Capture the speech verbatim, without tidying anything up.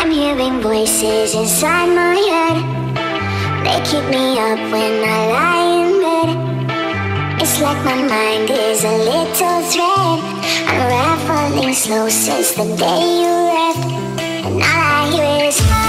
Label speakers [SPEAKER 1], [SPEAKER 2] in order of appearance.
[SPEAKER 1] I'm hearing voices inside my head. They keep me up when I lie in bed. It's like my mind is a little thread, unraveling slow since the day you left. And all I hear is